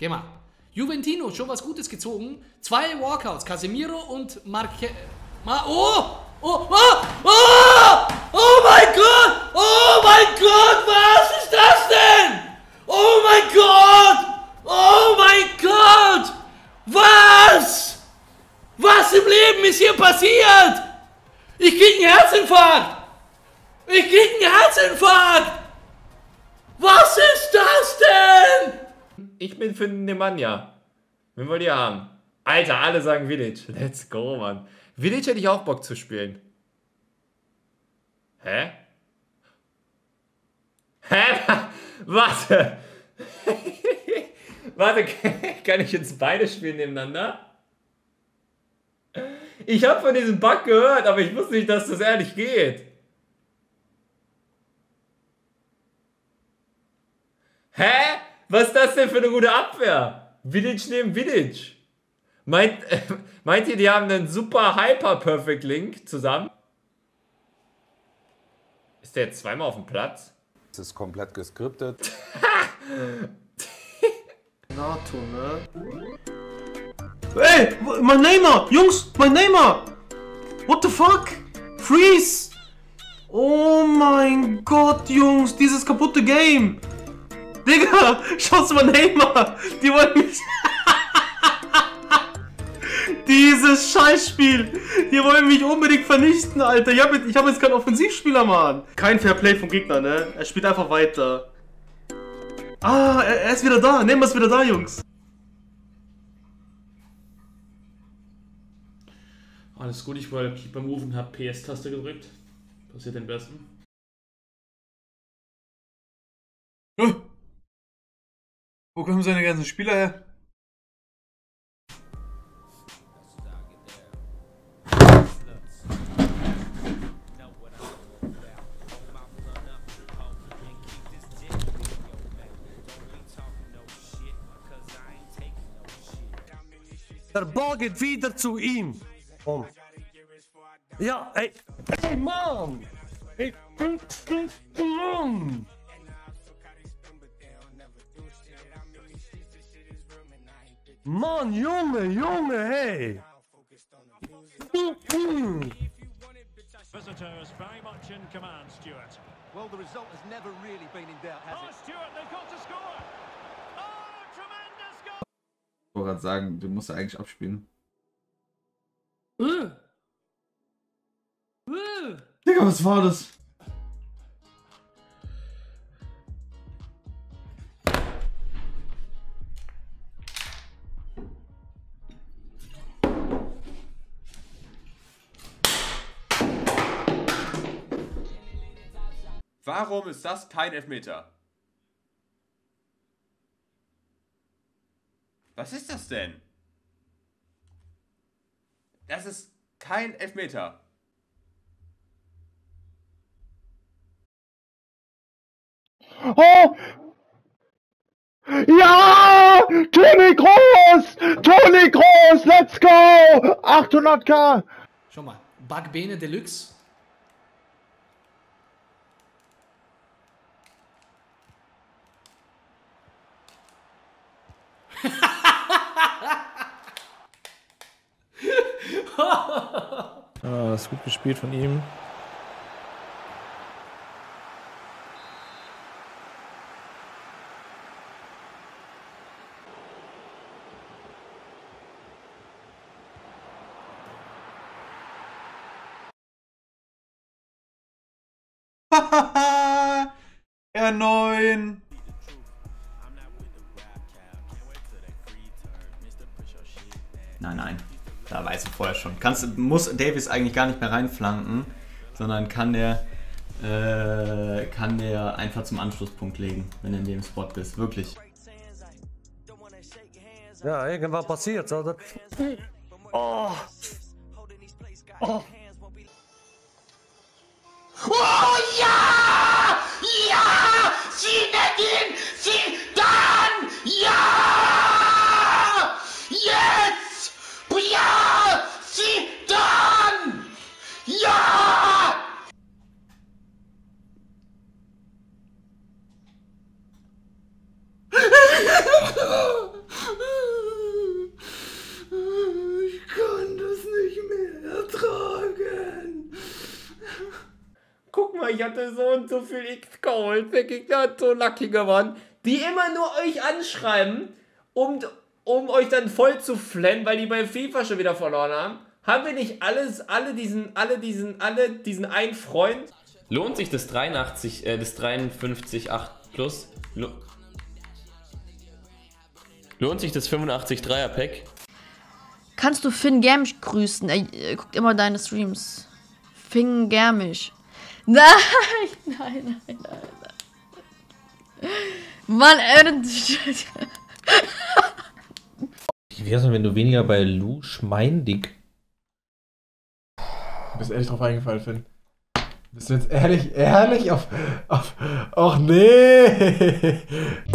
Geh mal. Juventino, schon was Gutes gezogen. 2 Walkouts, Casemiro und Marque... Oh! Oh! Oh! Oh! Oh mein Gott! Oh mein Gott! Was ist das denn? Oh mein Gott! Oh mein Gott! Was? Was im Leben ist hier passiert? Ich krieg einen Herzinfarkt! Ich krieg einen Herzinfarkt! Was ist das denn? Ich bin für Nemanja. Wen wollt ihr haben? Alter, alle sagen Vidic. Let's go, Mann. Vidic hätte ich auch Bock zu spielen. Hä? Hä? Warte. Warte, kann ich jetzt beide spielen nebeneinander? Ich habe von diesem Bug gehört, aber ich wusste nicht, dass das ehrlich geht. Hä? Was ist das denn für eine gute Abwehr? Vidic neben Vidic. Meint ihr, die haben einen super Hyper-Perfect-Link zusammen? Ist der jetzt zweimal auf dem Platz? Es ist komplett geskriptet. NATO, ne? Ey, mein Neymar! Jungs, mein Neymar! What the fuck? Freeze! Oh mein Gott, Jungs, dieses kaputte Game! Digga, schaut's mal Neymar! Die wollen mich... Dieses Scheißspiel! Die wollen mich unbedingt vernichten, Alter! Ich hab jetzt keinen Offensivspieler, Mann! Kein Fairplay vom Gegner, ne? Er spielt einfach weiter. Ah, er ist wieder da! Neymar ist wieder da, Jungs! Alles gut, ich wollte Keeper Move und habe PS-Taste gedrückt. Passiert den Besten. Wo kommen seine ganzen Spieler her? Der Ball geht wieder zu ihm. Oh. Ja, ey. Ey, Mann! Ey, Mann! Mann, Junge, hey! Visitors very much in command, Stuart. Well, the result has never really been in doubt, has it? Stuart, they've got to score. Oh, tremendous goal! Ich wollte gerade sagen, du musst ja eigentlich abspielen. Digga, was war das? Warum ist das kein Elfmeter? Was ist das denn? Das ist kein Elfmeter. Oh! Ja! Toni Kroos! Toni Kroos! Let's go! 800k! Schau mal, Backbene Deluxe. Das ist gut gespielt von ihm. R9! Nein. Da weiß ich vorher schon. Muss Davis eigentlich gar nicht mehr reinflanken, sondern kann der einfach zum Anschlusspunkt legen, wenn du in dem Spot bist. Wirklich. Ja, irgendwann passiert, oder? Oh! Oh! Oh ja! Ja! Zinedine Zidane! Ja! Jetzt! Ja! Zidane! Ja! ich hatte so und so viel X geholt, der Gegner hat so lucky gewonnen, die immer nur euch anschreiben, um euch dann voll zu flennen, weil die bei FIFA schon wieder verloren haben. Haben wir nicht alle diesen einen Freund? Lohnt sich das 53,8 plus? Lohnt sich das 85 Dreier-Pack? Kannst du Finn Germisch grüßen? Er guckt immer deine Streams. Finn Germisch. Nein. Mann, Wie wär's denn, wenn du weniger bei Lu schmeindig? Du bist ehrlich drauf eingefallen, Finn. Bist du jetzt ehrlich auf... Och nee!